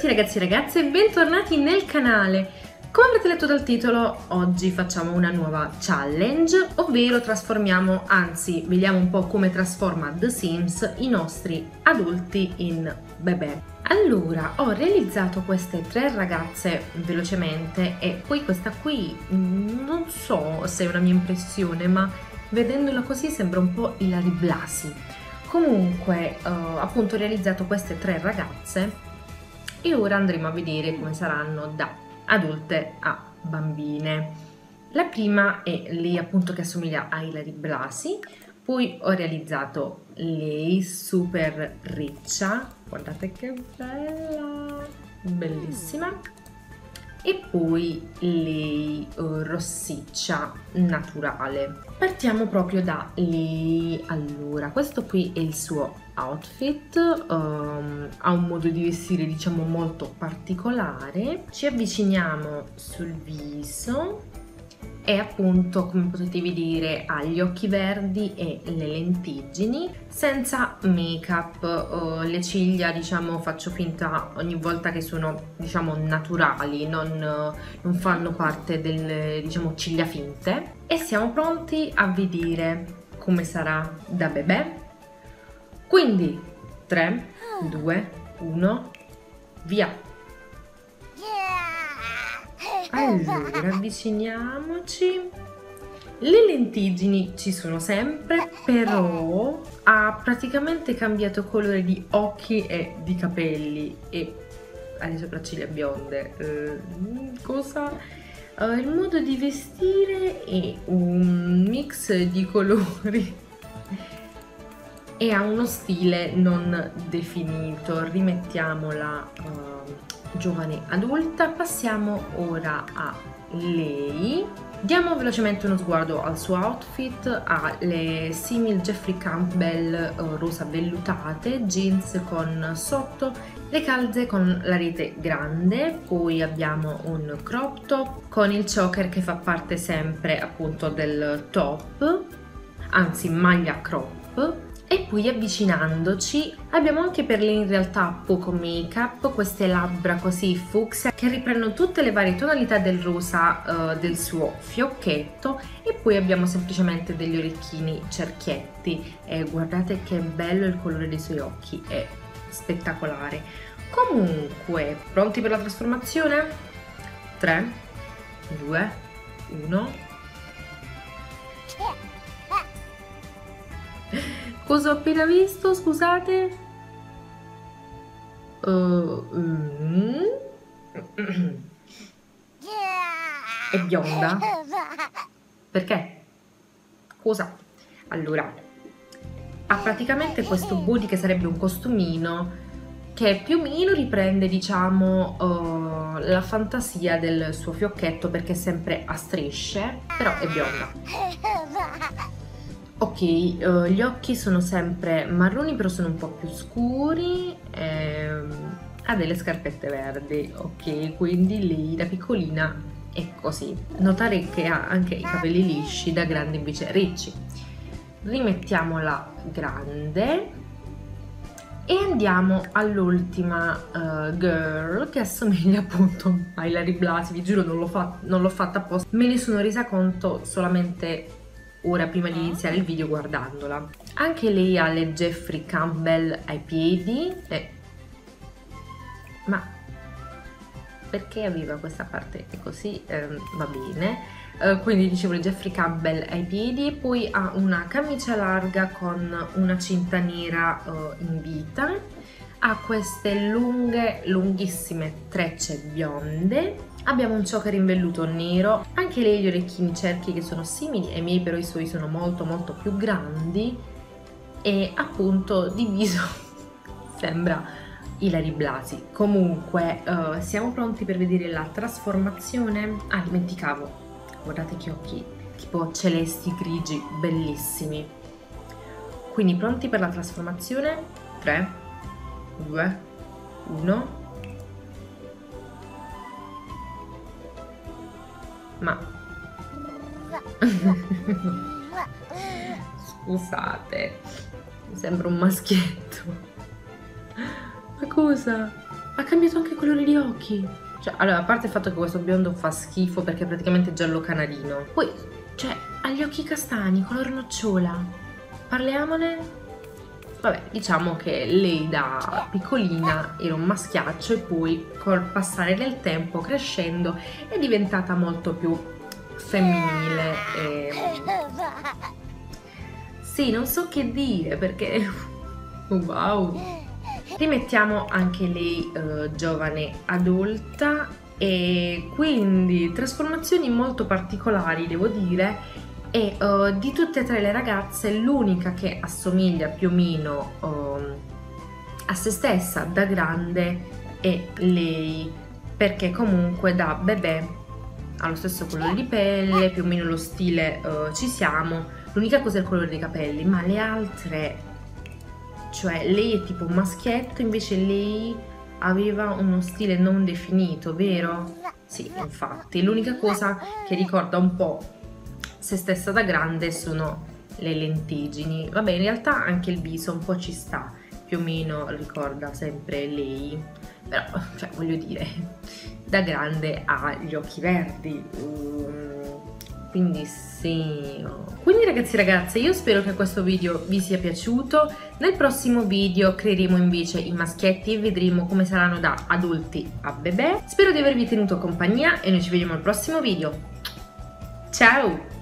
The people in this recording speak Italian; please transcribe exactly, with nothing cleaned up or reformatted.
tutti ragazzi e ragazze e bentornati nel canale. Come avrete letto dal titolo, oggi facciamo una nuova challenge, ovvero trasformiamo, anzi vediamo un po' come trasforma The Sims i nostri adulti in bebè. Allora, ho realizzato queste tre ragazze velocemente e poi questa qui, non so se è una mia impressione, ma vedendola così sembra un po' Ilary Blasi. Comunque, uh, appunto ho realizzato queste tre ragazze e ora andremo a vedere come saranno da adulte a bambine. La prima è lei appunto che assomiglia a Ilary Blasi, poi ho realizzato lei super riccia, guardate che bella, bellissima, e poi lei uh, rossiccia naturale. Partiamo proprio da lei. Allora, questo qui è il suo outfit, um, ha un modo di vestire diciamo molto particolare. Ci avviciniamo sul viso e appunto, come potete vedere, ha gli occhi verdi e le lentiggini, senza make up. Uh, le ciglia diciamo faccio finta ogni volta che sono diciamo naturali, non, uh, non fanno parte delle diciamo ciglia finte, e siamo pronti a vedere come sarà da bebè. Quindi tre, due, uno, via! Allora, avviciniamoci. Le lentiggini ci sono sempre, però ha praticamente cambiato colore di occhi e di capelli e ha le sopracciglia bionde. Uh, cosa? Uh, il modo di vestire è un mix di colori e ha uno stile non definito. Rimettiamola uh, giovane adulta. Passiamo ora a lei. Diamo velocemente uno sguardo al suo outfit. Ha le simil Jeffrey Campbell uh, rosa vellutate, jeans con sotto, le calze con la rete grande, poi abbiamo un crop top con il choker che fa parte sempre appunto del top, anzi maglia crop. E poi avvicinandoci abbiamo anche per lei in realtà poco make up, queste labbra così fucsia che riprendono tutte le varie tonalità del rosa uh, del suo fiocchetto, e poi abbiamo semplicemente degli orecchini cerchietti e guardate che bello il colore dei suoi occhi, è spettacolare. Comunque, pronti per la trasformazione? tre, due, uno. Cosa ho appena visto? Scusate? Uh, mm. È bionda? Perché? Cosa? Allora, ha praticamente questo body che sarebbe un costumino che più o meno riprende diciamo uh, la fantasia del suo fiocchetto, perché è sempre a strisce, però è bionda. Ok, uh, gli occhi sono sempre marroni, però sono un po' più scuri, ehm, ha delle scarpette verdi, ok, quindi lei da piccolina è così. Notare che ha anche i capelli lisci, da grande invece ricci. Rimettiamola grande e andiamo all'ultima uh, girl, che assomiglia appunto a Ilary Blasi. Vi giuro non l'ho fa fatta apposta, me ne sono resa conto solamente ora prima di iniziare il video guardandola. Anche lei ha le Jeffrey Campbell ai piedi e... ma perché aveva questa parte così? Eh, va bene. Eh, quindi dicevo le Jeffrey Campbell ai piedi, e poi ha una camicia larga con una cinta nera eh, in vita, ha queste lunghe, lunghissime trecce bionde. Abbiamo un choker in velluto nero, anche lei gli orecchini cerchi che sono simili ai miei, però i suoi sono molto molto più grandi, e appunto di viso sembra Ilary Blasi. Comunque uh, siamo pronti per vedere la trasformazione. Ah, dimenticavo, guardate che occhi tipo celesti grigi, bellissimi. Quindi pronti per la trasformazione? tre, due, uno. Ma scusate, mi sembra un maschietto. Ma cosa? ha cambiato anche il colore di occhi. Cioè, allora, a parte il fatto che questo biondo fa schifo perché è praticamente giallo canarino, poi, cioè, ha gli occhi castani, color nocciola. Parliamone? Vabbè, diciamo che lei da piccolina era un maschiaccio e poi col passare del tempo, crescendo, è diventata molto più femminile e... Sì, non so che dire perché... Wow! Rimettiamo anche lei eh, giovane adulta e quindi trasformazioni molto particolari, devo dire. E uh, di tutte e tre le ragazze l'unica che assomiglia più o meno uh, a se stessa da grande è lei, perché comunque da bebè ha lo stesso colore di pelle, più o meno lo stile uh, ci siamo, l'unica cosa è il colore dei capelli, ma le altre, cioè lei è tipo un maschietto, invece lei aveva uno stile non definito, vero? Sì, infatti, l'unica cosa che ricorda un po' se stessa da grande sono le lentiggini. Vabbè, in realtà anche il viso un po' ci sta, più o meno ricorda sempre lei, però, cioè, voglio dire, da grande ha gli occhi verdi, quindi sì. Quindi ragazzi e ragazze, io spero che questo video vi sia piaciuto. Nel prossimo video creeremo invece i maschietti e vedremo come saranno da adulti a bebè. Spero di avervi tenuto compagnia e noi ci vediamo al prossimo video. Ciao!